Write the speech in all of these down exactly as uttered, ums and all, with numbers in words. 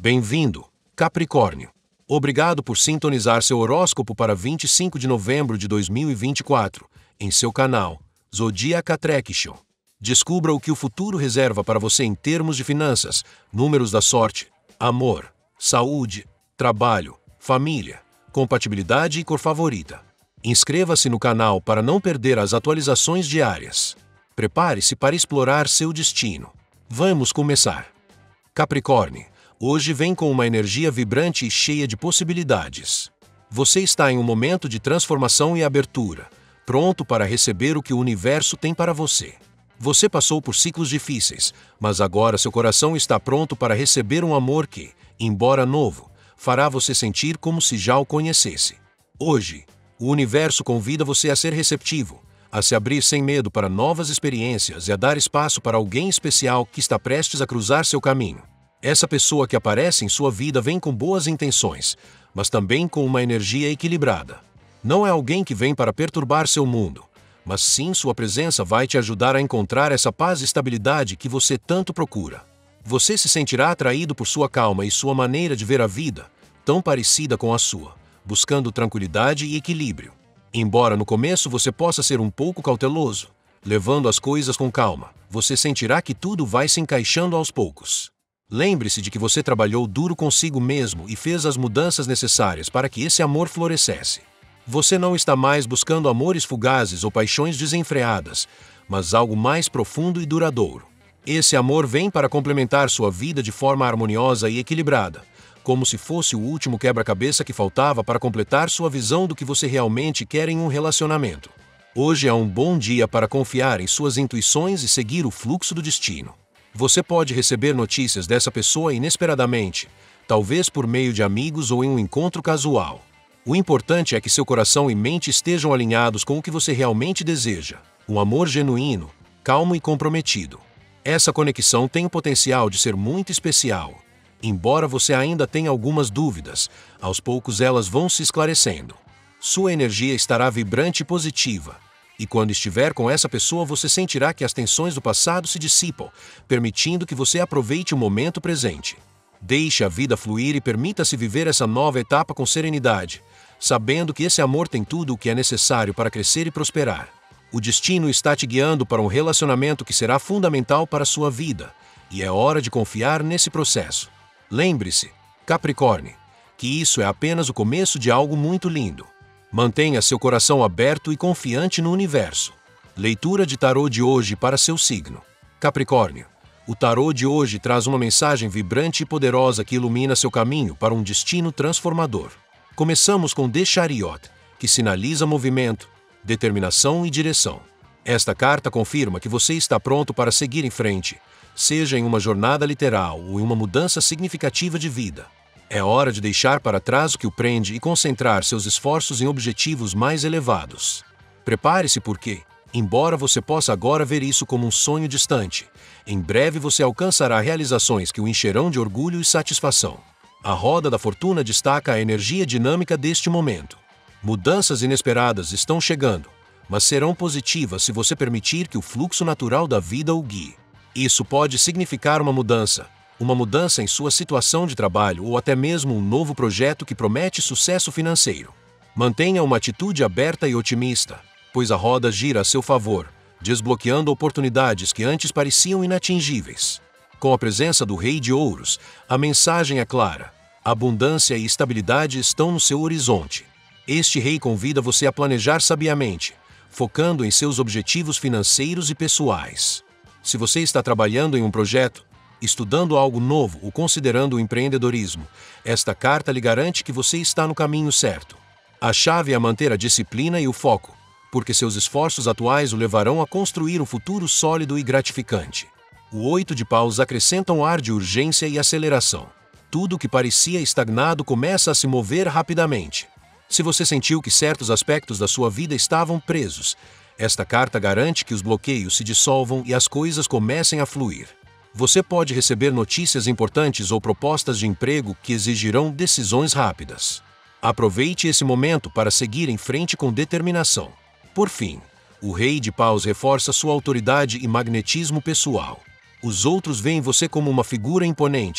Bem-vindo, Capricórnio. Obrigado por sintonizar seu horóscopo para vinte e cinco de novembro de dois mil e vinte e quatro, em seu canal Zodiac Attraction. Descubra o que o futuro reserva para você em termos de finanças, números da sorte, amor, saúde, trabalho, família, compatibilidade e cor favorita. Inscreva-se no canal para não perder as atualizações diárias. Prepare-se para explorar seu destino. Vamos começar. Capricórnio, hoje vem com uma energia vibrante e cheia de possibilidades. Você está em um momento de transformação e abertura, pronto para receber o que o universo tem para você. Você passou por ciclos difíceis, mas agora seu coração está pronto para receber um amor que, embora novo, fará você sentir como se já o conhecesse. Hoje, o universo convida você a ser receptivo, a se abrir sem medo para novas experiências e a dar espaço para alguém especial que está prestes a cruzar seu caminho. Essa pessoa que aparece em sua vida vem com boas intenções, mas também com uma energia equilibrada. Não é alguém que vem para perturbar seu mundo, mas sim sua presença vai te ajudar a encontrar essa paz e estabilidade que você tanto procura. Você se sentirá atraído por sua calma e sua maneira de ver a vida, tão parecida com a sua, buscando tranquilidade e equilíbrio. Embora no começo você possa ser um pouco cauteloso, levando as coisas com calma, você sentirá que tudo vai se encaixando aos poucos. Lembre-se de que você trabalhou duro consigo mesmo e fez as mudanças necessárias para que esse amor florescesse. Você não está mais buscando amores fugazes ou paixões desenfreadas, mas algo mais profundo e duradouro. Esse amor vem para complementar sua vida de forma harmoniosa e equilibrada, como se fosse o último quebra-cabeça que faltava para completar sua visão do que você realmente quer em um relacionamento. Hoje é um bom dia para confiar em suas intuições e seguir o fluxo do destino. Você pode receber notícias dessa pessoa inesperadamente, talvez por meio de amigos ou em um encontro casual. O importante é que seu coração e mente estejam alinhados com o que você realmente deseja, um amor genuíno, calmo e comprometido. Essa conexão tem o potencial de ser muito especial. Embora você ainda tenha algumas dúvidas, aos poucos elas vão se esclarecendo. Sua energia estará vibrante e positiva. E quando estiver com essa pessoa, você sentirá que as tensões do passado se dissipam, permitindo que você aproveite o momento presente. Deixe a vida fluir e permita-se viver essa nova etapa com serenidade, sabendo que esse amor tem tudo o que é necessário para crescer e prosperar. O destino está te guiando para um relacionamento que será fundamental para a sua vida, e é hora de confiar nesse processo. Lembre-se, Capricórnio, que isso é apenas o começo de algo muito lindo. Mantenha seu coração aberto e confiante no universo. Leitura de tarô de hoje para seu signo. Capricórnio, o tarô de hoje traz uma mensagem vibrante e poderosa que ilumina seu caminho para um destino transformador. Começamos com The Chariot, que sinaliza movimento, determinação e direção. Esta carta confirma que você está pronto para seguir em frente, seja em uma jornada literal ou em uma mudança significativa de vida. É hora de deixar para trás o que o prende e concentrar seus esforços em objetivos mais elevados. Prepare-se porque, embora você possa agora ver isso como um sonho distante, em breve você alcançará realizações que o encherão de orgulho e satisfação. A roda da fortuna destaca a energia dinâmica deste momento. Mudanças inesperadas estão chegando, mas serão positivas se você permitir que o fluxo natural da vida o guie. Isso pode significar uma mudança, uma mudança em sua situação de trabalho ou até mesmo um novo projeto que promete sucesso financeiro. Mantenha uma atitude aberta e otimista, pois a roda gira a seu favor, desbloqueando oportunidades que antes pareciam inatingíveis. Com a presença do Rei de Ouros, a mensagem é clara: abundância e estabilidade estão no seu horizonte. Este rei convida você a planejar sabiamente, focando em seus objetivos financeiros e pessoais. Se você está trabalhando em um projeto, estudando algo novo ou considerando o empreendedorismo, esta carta lhe garante que você está no caminho certo. A chave é manter a disciplina e o foco, porque seus esforços atuais o levarão a construir um futuro sólido e gratificante. O oito de paus acrescenta um ar de urgência e aceleração. Tudo que parecia estagnado começa a se mover rapidamente. Se você sentiu que certos aspectos da sua vida estavam presos, esta carta garante que os bloqueios se dissolvam e as coisas comecem a fluir. Você pode receber notícias importantes ou propostas de emprego que exigirão decisões rápidas. Aproveite esse momento para seguir em frente com determinação. Por fim, o Rei de Paus reforça sua autoridade e magnetismo pessoal. Os outros veem você como uma figura imponente,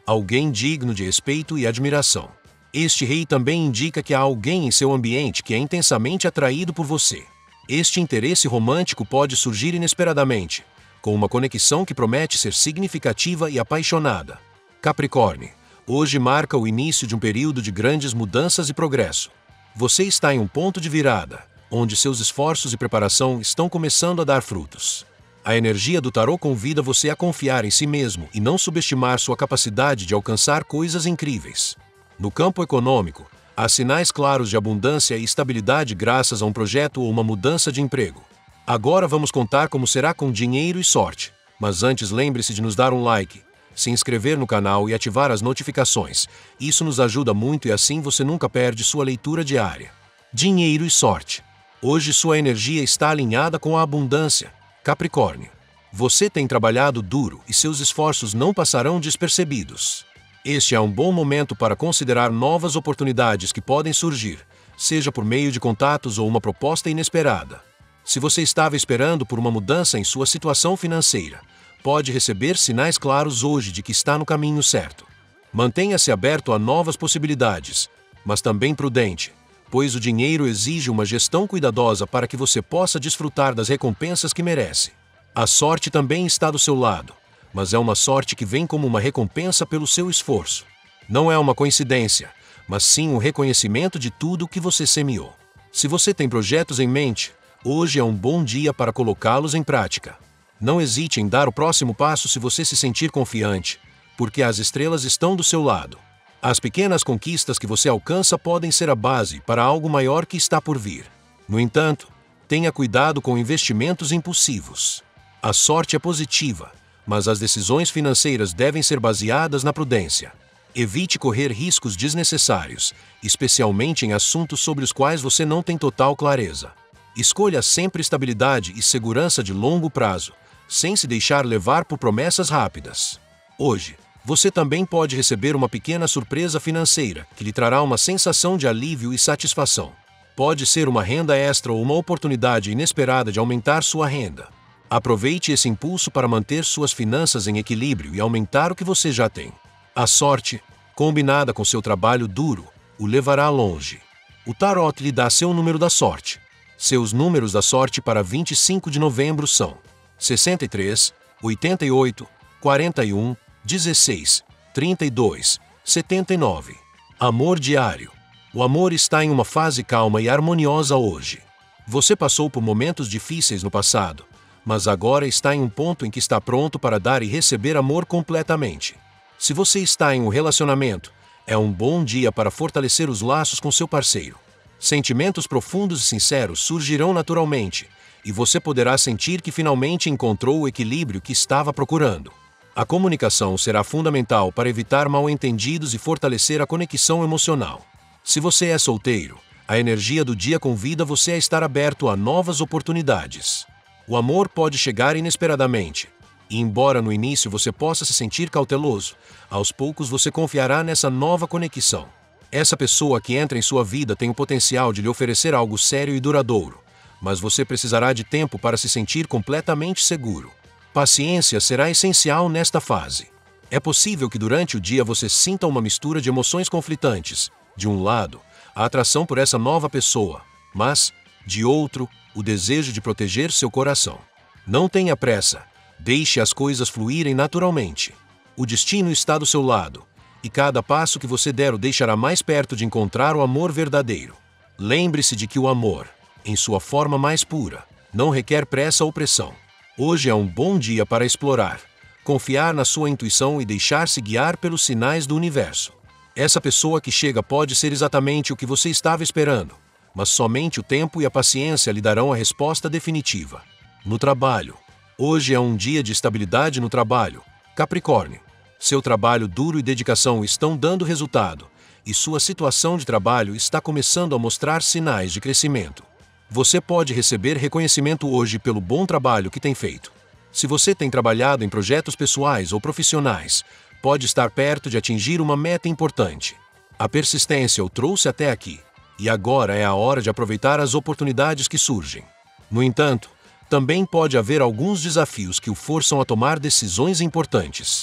alguém digno de respeito e admiração. Este rei também indica que há alguém em seu ambiente que é intensamente atraído por você. Este interesse romântico pode surgir inesperadamente, com uma conexão que promete ser significativa e apaixonada. Capricórnio, hoje marca o início de um período de grandes mudanças e progresso. Você está em um ponto de virada, onde seus esforços e preparação estão começando a dar frutos. A energia do tarô convida você a confiar em si mesmo e não subestimar sua capacidade de alcançar coisas incríveis. No campo econômico, há sinais claros de abundância e estabilidade graças a um projeto ou uma mudança de emprego. Agora vamos contar como será com dinheiro e sorte. Mas antes lembre-se de nos dar um like, se inscrever no canal e ativar as notificações. Isso nos ajuda muito e assim você nunca perde sua leitura diária. Dinheiro e sorte. Hoje sua energia está alinhada com a abundância. Capricórnio, você tem trabalhado duro e seus esforços não passarão despercebidos. Este é um bom momento para considerar novas oportunidades que podem surgir, seja por meio de contatos ou uma proposta inesperada. Se você estava esperando por uma mudança em sua situação financeira, pode receber sinais claros hoje de que está no caminho certo. Mantenha-se aberto a novas possibilidades, mas também prudente, pois o dinheiro exige uma gestão cuidadosa para que você possa desfrutar das recompensas que merece. A sorte também está do seu lado, mas é uma sorte que vem como uma recompensa pelo seu esforço. Não é uma coincidência, mas sim um reconhecimento de tudo o que você semeou. Se você tem projetos em mente, hoje é um bom dia para colocá-los em prática. Não hesite em dar o próximo passo se você se sentir confiante, porque as estrelas estão do seu lado. As pequenas conquistas que você alcança podem ser a base para algo maior que está por vir. No entanto, tenha cuidado com investimentos impulsivos. A sorte é positiva, mas as decisões financeiras devem ser baseadas na prudência. Evite correr riscos desnecessários, especialmente em assuntos sobre os quais você não tem total clareza. Escolha sempre estabilidade e segurança de longo prazo, sem se deixar levar por promessas rápidas. Hoje, você também pode receber uma pequena surpresa financeira que lhe trará uma sensação de alívio e satisfação. Pode ser uma renda extra ou uma oportunidade inesperada de aumentar sua renda. Aproveite esse impulso para manter suas finanças em equilíbrio e aumentar o que você já tem. A sorte, combinada com seu trabalho duro, o levará longe. O tarot lhe dá seu número da sorte. Seus números da sorte para vinte e cinco de novembro são sessenta e três, oitenta e oito, quarenta e um, dezesseis, trinta e dois, setenta e nove. Amor diário. O amor está em uma fase calma e harmoniosa hoje. Você passou por momentos difíceis no passado, mas agora está em um ponto em que está pronto para dar e receber amor completamente. Se você está em um relacionamento, é um bom dia para fortalecer os laços com seu parceiro. Sentimentos profundos e sinceros surgirão naturalmente, e você poderá sentir que finalmente encontrou o equilíbrio que estava procurando. A comunicação será fundamental para evitar mal-entendidos e fortalecer a conexão emocional. Se você é solteiro, a energia do dia convida você a estar aberto a novas oportunidades. O amor pode chegar inesperadamente, e embora no início você possa se sentir cauteloso, aos poucos você confiará nessa nova conexão. Essa pessoa que entra em sua vida tem o potencial de lhe oferecer algo sério e duradouro, mas você precisará de tempo para se sentir completamente seguro. Paciência será essencial nesta fase. É possível que durante o dia você sinta uma mistura de emoções conflitantes. De um lado, a atração por essa nova pessoa, mas, de outro, o desejo de proteger seu coração. Não tenha pressa, deixe as coisas fluírem naturalmente. O destino está do seu lado, e cada passo que você der o deixará mais perto de encontrar o amor verdadeiro. Lembre-se de que o amor, em sua forma mais pura, não requer pressa ou pressão. Hoje é um bom dia para explorar, confiar na sua intuição e deixar-se guiar pelos sinais do universo. Essa pessoa que chega pode ser exatamente o que você estava esperando, mas somente o tempo e a paciência lhe darão a resposta definitiva. No trabalho. Hoje é um dia de estabilidade no trabalho. Capricórnio. Seu trabalho duro e dedicação estão dando resultado, e sua situação de trabalho está começando a mostrar sinais de crescimento. Você pode receber reconhecimento hoje pelo bom trabalho que tem feito. Se você tem trabalhado em projetos pessoais ou profissionais, pode estar perto de atingir uma meta importante. A persistência o trouxe até aqui, e agora é a hora de aproveitar as oportunidades que surgem. No entanto, também pode haver alguns desafios que o forçam a tomar decisões importantes.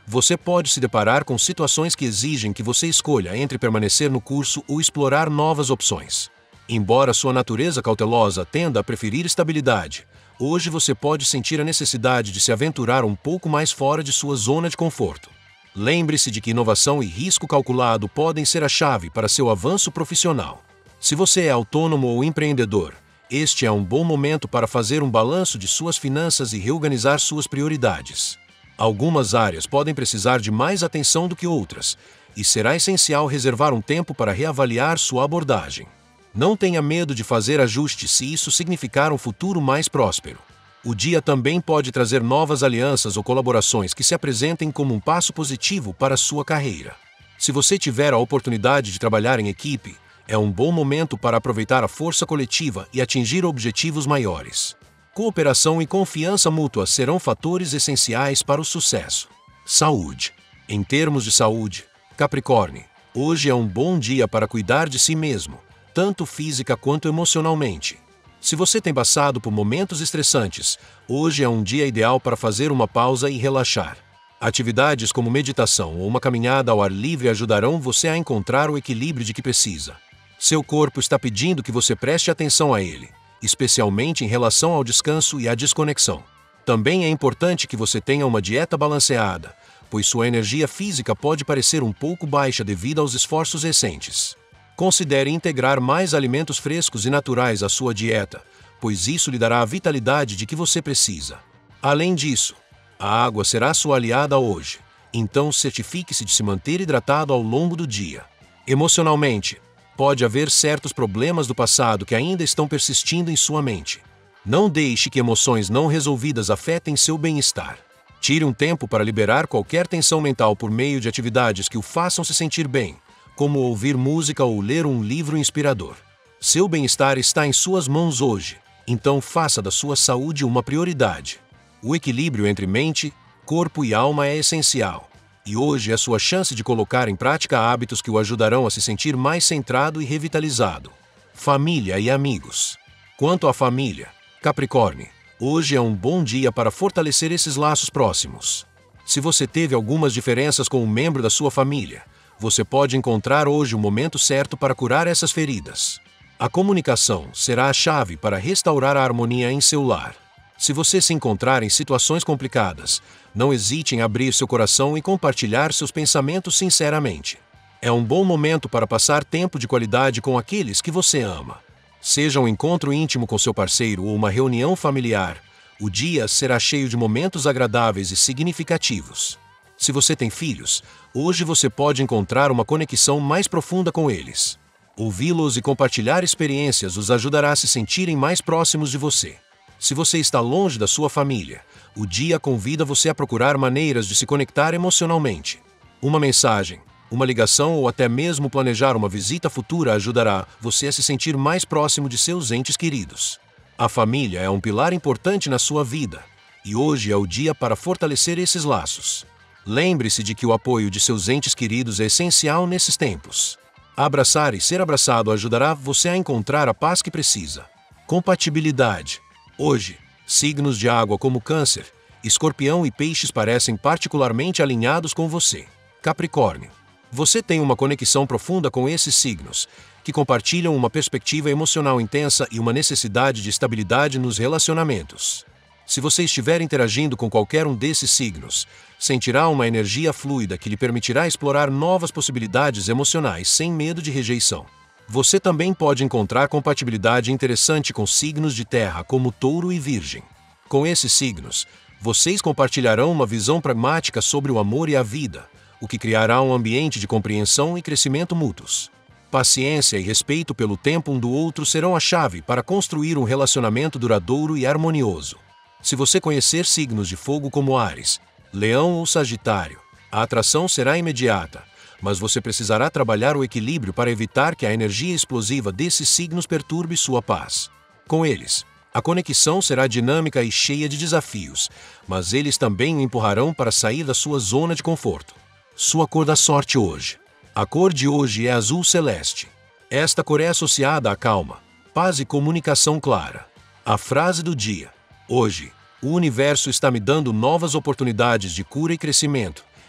Você pode se deparar com situações que exigem que você escolha entre permanecer no curso ou explorar novas opções. Embora sua natureza cautelosa tenda a preferir estabilidade, hoje você pode sentir a necessidade de se aventurar um pouco mais fora de sua zona de conforto. Lembre-se de que inovação e risco calculado podem ser a chave para seu avanço profissional. Se você é autônomo ou empreendedor, este é um bom momento para fazer um balanço de suas finanças e reorganizar suas prioridades. Algumas áreas podem precisar de mais atenção do que outras, e será essencial reservar um tempo para reavaliar sua abordagem. Não tenha medo de fazer ajustes se isso significar um futuro mais próspero. O dia também pode trazer novas alianças ou colaborações que se apresentem como um passo positivo para a sua carreira. Se você tiver a oportunidade de trabalhar em equipe, é um bom momento para aproveitar a força coletiva e atingir objetivos maiores. Cooperação e confiança mútua serão fatores essenciais para o sucesso. Saúde. Em termos de saúde, Capricórnio, hoje é um bom dia para cuidar de si mesmo, tanto física quanto emocionalmente. Se você tem passado por momentos estressantes, hoje é um dia ideal para fazer uma pausa e relaxar. Atividades como meditação ou uma caminhada ao ar livre ajudarão você a encontrar o equilíbrio de que precisa. Seu corpo está pedindo que você preste atenção a ele, especialmente em relação ao descanso e à desconexão. Também é importante que você tenha uma dieta balanceada, pois sua energia física pode parecer um pouco baixa devido aos esforços recentes. Considere integrar mais alimentos frescos e naturais à sua dieta, pois isso lhe dará a vitalidade de que você precisa. Além disso, a água será sua aliada hoje, então certifique-se de se manter hidratado ao longo do dia. Emocionalmente, pode haver certos problemas do passado que ainda estão persistindo em sua mente. Não deixe que emoções não resolvidas afetem seu bem-estar. Tire um tempo para liberar qualquer tensão mental por meio de atividades que o façam se sentir bem, como ouvir música ou ler um livro inspirador. Seu bem-estar está em suas mãos hoje, então faça da sua saúde uma prioridade. O equilíbrio entre mente, corpo e alma é essencial, e hoje é sua chance de colocar em prática hábitos que o ajudarão a se sentir mais centrado e revitalizado. Família e amigos. Quanto à família, Capricórnio, hoje é um bom dia para fortalecer esses laços próximos. Se você teve algumas diferenças com um membro da sua família, você pode encontrar hoje o momento certo para curar essas feridas. A comunicação será a chave para restaurar a harmonia em seu lar. Se você se encontrar em situações complicadas, não hesite em abrir seu coração e compartilhar seus pensamentos sinceramente. É um bom momento para passar tempo de qualidade com aqueles que você ama. Seja um encontro íntimo com seu parceiro ou uma reunião familiar, o dia será cheio de momentos agradáveis e significativos. Se você tem filhos, hoje você pode encontrar uma conexão mais profunda com eles. Ouvi-los e compartilhar experiências os ajudará a se sentirem mais próximos de você. Se você está longe da sua família, o dia convida você a procurar maneiras de se conectar emocionalmente. Uma mensagem, uma ligação ou até mesmo planejar uma visita futura ajudará você a se sentir mais próximo de seus entes queridos. A família é um pilar importante na sua vida, e hoje é o dia para fortalecer esses laços. Lembre-se de que o apoio de seus entes queridos é essencial nesses tempos. Abraçar e ser abraçado ajudará você a encontrar a paz que precisa. Compatibilidade. Hoje, signos de água como Câncer, Escorpião e Peixes parecem particularmente alinhados com você. Capricórnio. Você tem uma conexão profunda com esses signos, que compartilham uma perspectiva emocional intensa e uma necessidade de estabilidade nos relacionamentos. Se você estiver interagindo com qualquer um desses signos, sentirá uma energia fluida que lhe permitirá explorar novas possibilidades emocionais sem medo de rejeição. Você também pode encontrar compatibilidade interessante com signos de terra como Touro e Virgem. Com esses signos, vocês compartilharão uma visão pragmática sobre o amor e a vida, o que criará um ambiente de compreensão e crescimento mútuos. Paciência e respeito pelo tempo um do outro serão a chave para construir um relacionamento duradouro e harmonioso. Se você conhecer signos de fogo como Áries, Leão ou Sagitário, a atração será imediata, mas você precisará trabalhar o equilíbrio para evitar que a energia explosiva desses signos perturbe sua paz. Com eles, a conexão será dinâmica e cheia de desafios, mas eles também o empurrarão para sair da sua zona de conforto. Sua cor da sorte hoje. A cor de hoje é azul celeste. Esta cor é associada à calma, paz e comunicação clara. A frase do dia. Hoje, o universo está me dando novas oportunidades de cura e crescimento,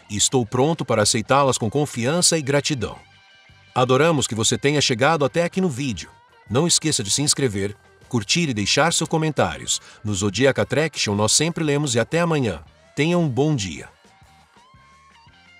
e estou pronto para aceitá-las com confiança e gratidão. Adoramos que você tenha chegado até aqui no vídeo. Não esqueça de se inscrever, curtir e deixar seus comentários. No Zodiac Attraction nós sempre lemos e até amanhã. Tenha um bom dia.